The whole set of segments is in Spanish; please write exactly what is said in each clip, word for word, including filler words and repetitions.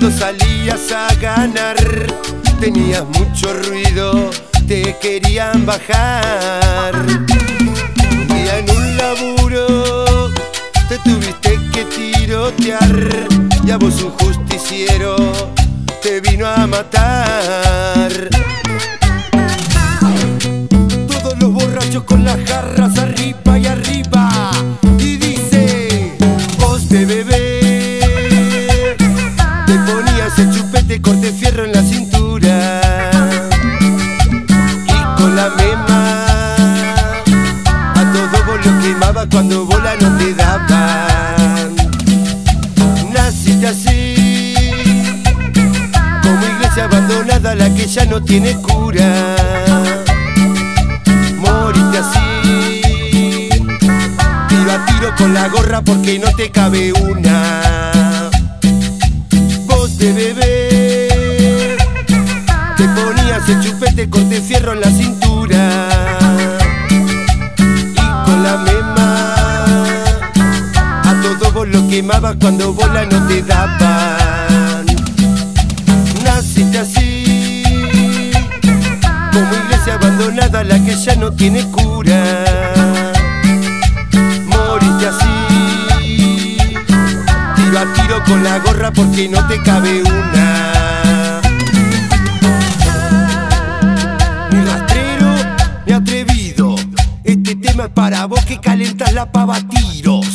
Cuando salías a ganar tenías mucho ruido, te querían bajar. Un día en un laburo te tuviste que tirotear y a vos un justiciero te vino a matar. Todos los borrachos con las jarras arriba y arriba, y dice: vos de bebé te ponías el chupete corte fierro en la cintura, y con la mema a todo vos lo quemaba cuando bola no te daban. Naciste así, como iglesia abandonada, la que ya no tiene cura. Moriste así, tiro a tiro con la gorra porque no te cabe una. Vos de bebé te ponías el chupete corte fierro en la cintura, y con la mema a todo vos lo quemabas cuando bola no te daban. Naciste así, como iglesia abandonada, la que ya no tiene cura. Moriste así, tiro a tiro con la gorra porque no te cabe una. Ni rastrero ni atrevido, este tema es para vos que calentas la pava a tiros.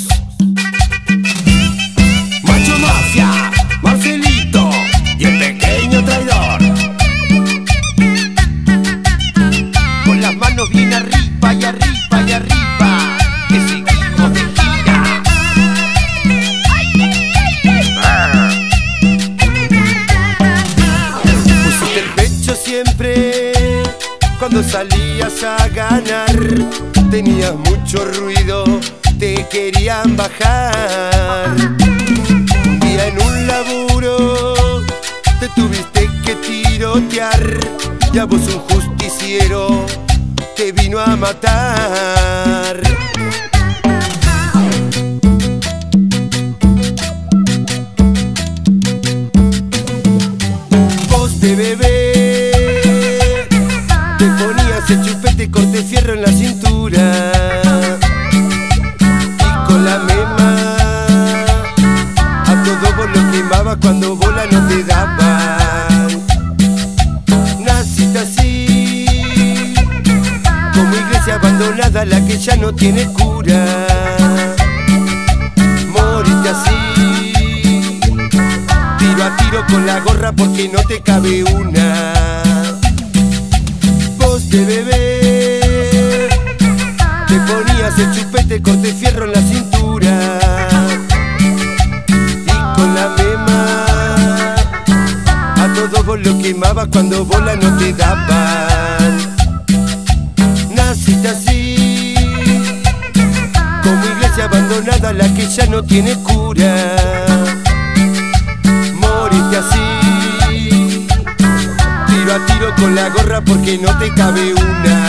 Macho Mafia, Marcelito y el pequeño traidor, con las manos bien arriba y arriba y arriba, que seguimos de gira. Pusiste el pecho siempre cuando salías a ganar, tenías mucho ruido, te querían bajar. Un día en un laburo te tuviste que tirotear y a vos un justiciero te vino a matar. Vos de bebé te ponías el chupete corte fierro en la cintura, y con la mema a todo vos lo quemabas cuando bola no te daban. Naciste así, como iglesia abandonada, la que ya no tiene cura. Moriste así, tiro a tiro con la gorra porque no te cabe una. Vos de bebé te ponías el chupete corte fierro en la cintura, y con la mema a todo vos lo quemabas cuando bola no te daban. Naciste así, como iglesia abandonada, la que ya no tiene cura. Moriste así, tiro a tiro con la gorra porque no te cabe una.